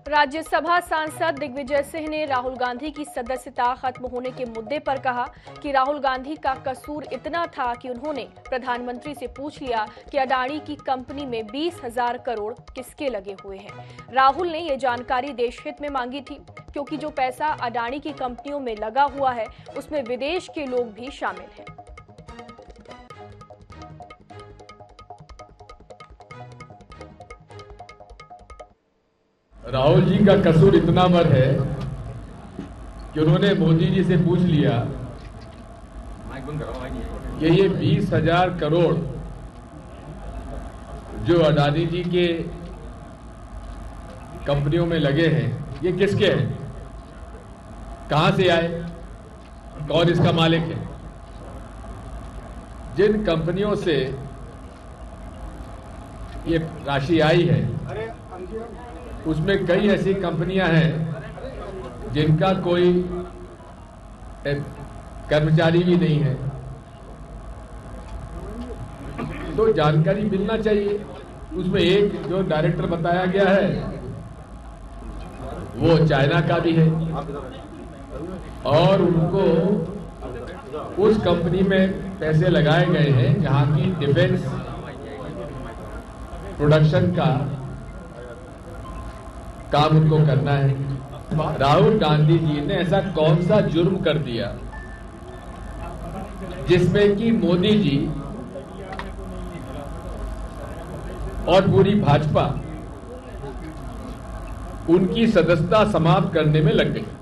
राज्यसभा सांसद दिग्विजय सिंह ने राहुल गांधी की सदस्यता खत्म होने के मुद्दे पर कहा कि राहुल गांधी का कसूर इतना था कि उन्होंने प्रधानमंत्री से पूछ लिया कि अडानी की कंपनी में 20,000 करोड़ किसके लगे हुए हैं। राहुल ने ये जानकारी देश हित में मांगी थी क्योंकि जो पैसा अडानी की कंपनियों में लगा हुआ है उसमें विदेश के लोग भी शामिल हैं। राहुल जी का कसूर इतना बड़ है कि उन्होंने मोदी जी से पूछ लिया कि ये 20,000 करोड़ जो अडानी जी के कंपनियों में लगे हैं ये किसके हैं, कहां से आए, कौन इसका मालिक है। जिन कंपनियों से ये राशि आई है उसमें कई ऐसी कंपनियां हैं जिनका कोई कर्मचारी भी नहीं है, तो जानकारी मिलना चाहिए। उसमें एक जो डायरेक्टर बताया गया है वो चाइना का भी है और उनको उस कंपनी में पैसे लगाए गए हैं जहां की डिफेंस प्रोडक्शन का काम उनको करना है। राहुल गांधी जी ने ऐसा कौन सा जुर्म कर दिया जिसमें कि मोदी जी और पूरी भाजपा उनकी सदस्यता समाप्त करने में लग गई।